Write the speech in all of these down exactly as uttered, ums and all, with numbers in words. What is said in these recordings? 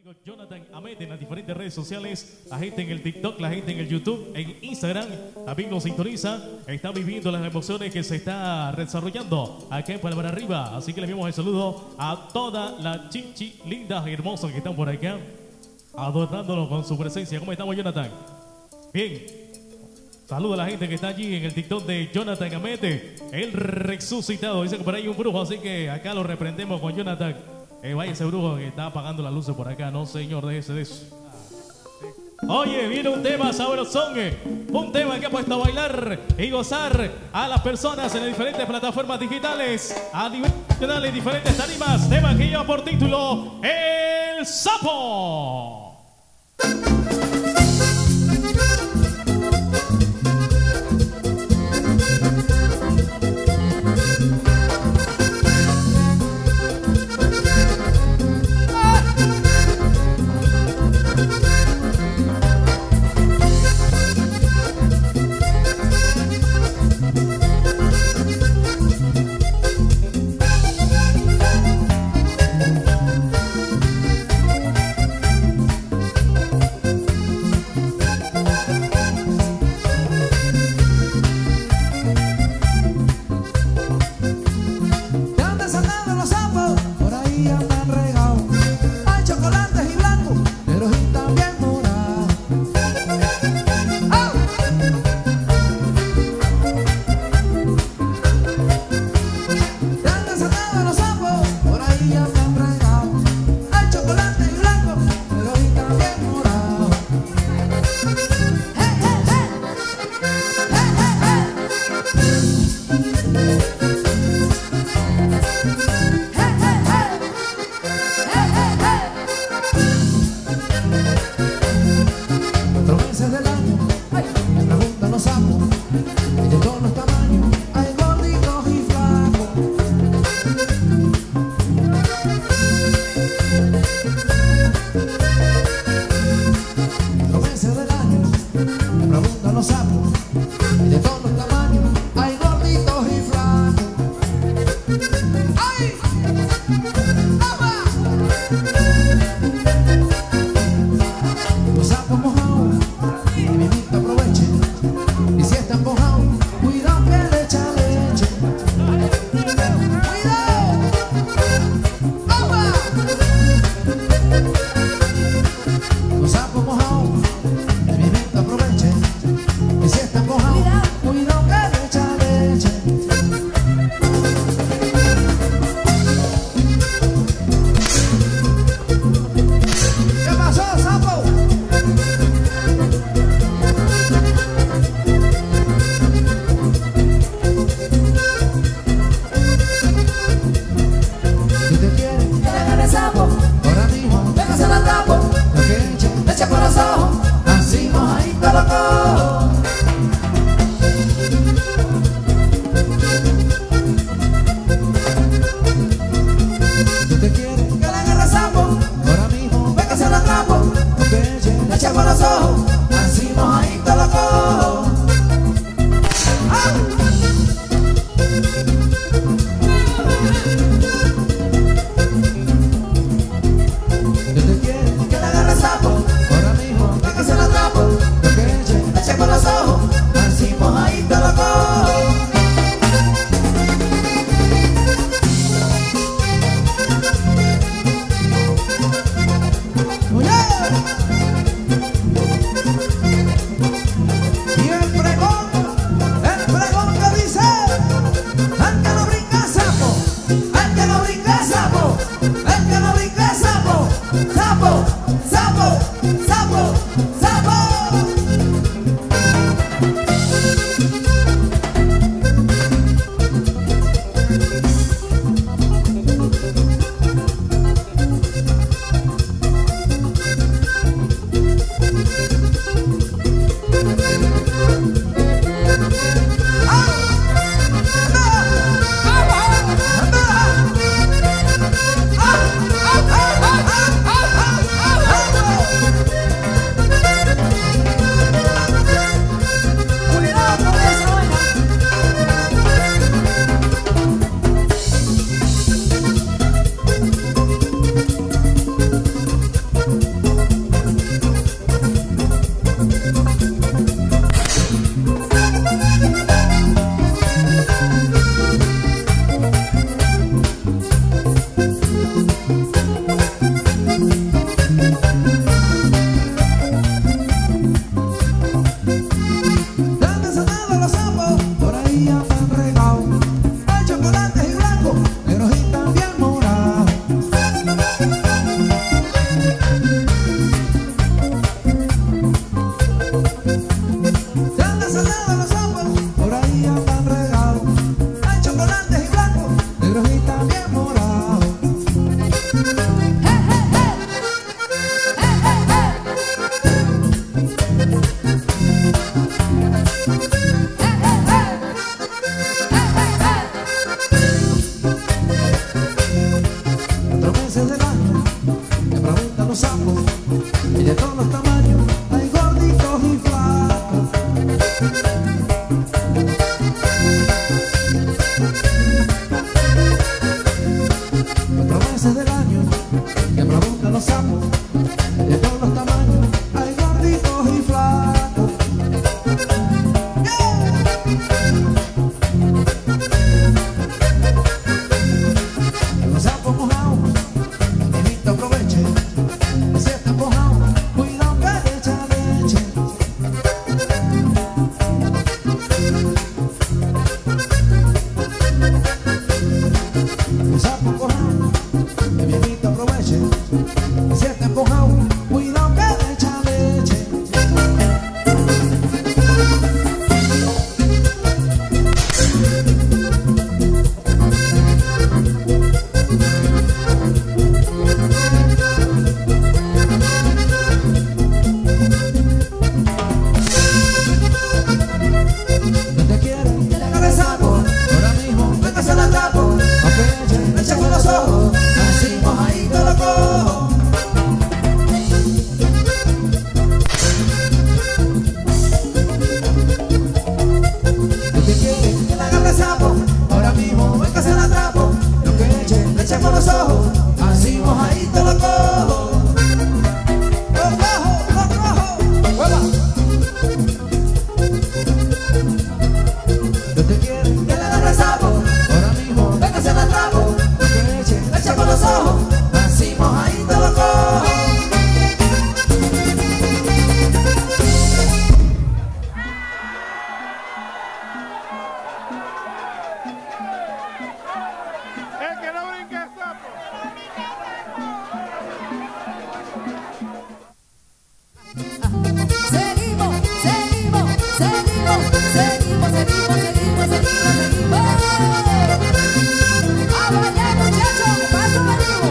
amigo Jonathan Amete en las diferentes redes sociales, la gente en el TikTok, la gente en el YouTube, en Instagram, también nos sintoniza, está viviendo las emociones que se está desarrollando acá en Palmar Arriba, así que le enviamos el saludo a toda la chichi lindas y hermosas que están por acá, adornándonos con su presencia. ¿Cómo estamos, Jonathan? Bien. Saluda a la gente que está allí en el TikTok de Jonathan Amete, el resucitado. Dice que por ahí hay un brujo, así que acá lo reprendemos con Jonathan. Eh, vaya ese brujo que está apagando las luces por acá. No, señor, déjese de eso. Oye, viene un tema sabrosón, un tema que ha puesto a bailar y gozar a las personas en las diferentes plataformas digitales, a nivel nacional y diferentes tarimas. Tema que lleva por título El Sapo. sapos y de todos los tamaños, hay gorditos y flacos. Cuatro meses del año que provocan los sapos y de todos los tamaños, hay gorditos y flacos. Los sapos mojados, evita aproveche. Si está mojado, cuidado que le echa leche. Los sapos mojados, evita aproveche. Si está mojado, cuidado que le echa leche. Donde quiera que le agarre sapo, ahora mismo venga se la tapo. Aunque ella le eche con los ojos, así mojadito lo cojo. Donde quiera que le agarre sapo, ahora mismo venga se la tapo. Aunque ella le eche con los ojos, así mojadito lo cojo. Lo cojo, lo cojo. ¡Hueva! Donde quiera que le agarre sapo, ahora mismo venga se la atrapo. Que eche, le echa con los ojos, así mojadito lo cojo. El que no brinque es sapo. Seguimos, seguimos, seguimos, seguimos, seguimos, seguimos, seguimos, seguimos. A bailar, muchachos, paso venimos.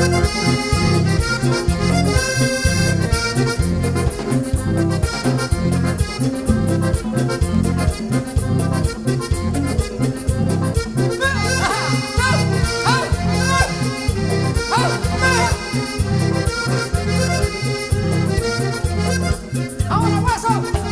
Ahora paso.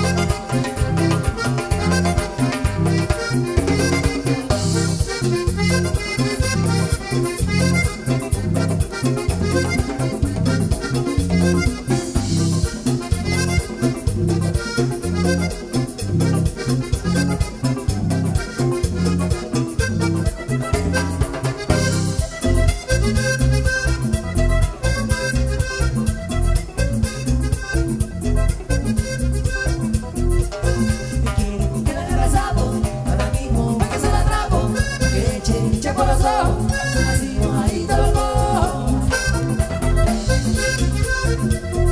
Que le agarre sapo, ahora mismo venga se la atrapo. Que eche, eche por los ojos, así mojadito lo cojo.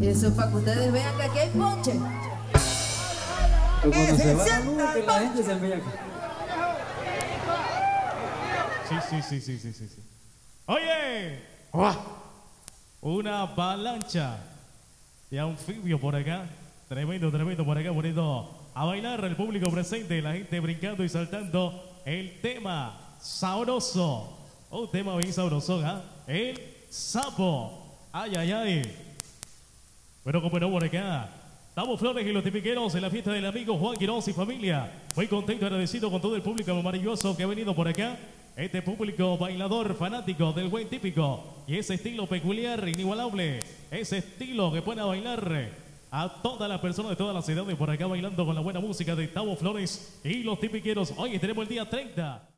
Eso es para que ustedes vean que aquí hay ponche. Pero Que cuando se se va la sienta luz, que el la gente se embella. Sí, sí, sí, sí, sí, sí, sí. Oye, ¡Uah! Una avalancha de anfibio por acá. Tremendo, tremendo por acá, bonito. A bailar el público presente, la gente brincando y saltando el tema sabroso. Un tema bien sabroso, ¿ah? El sapo. Ay, ay, ay. Bueno, como no por acá. Estamos Flores y los tipiqueros en la fiesta del amigo Juan Quiroz y familia. Muy contento y agradecido con todo el público maravilloso que ha venido por acá. Este público bailador fanático del buen típico y ese estilo peculiar, inigualable. Ese estilo que puede bailar a todas las personas de todas las edades por acá bailando con la buena música de Tavo Flores y los tipiqueros. Hoy tenemos el día treinta.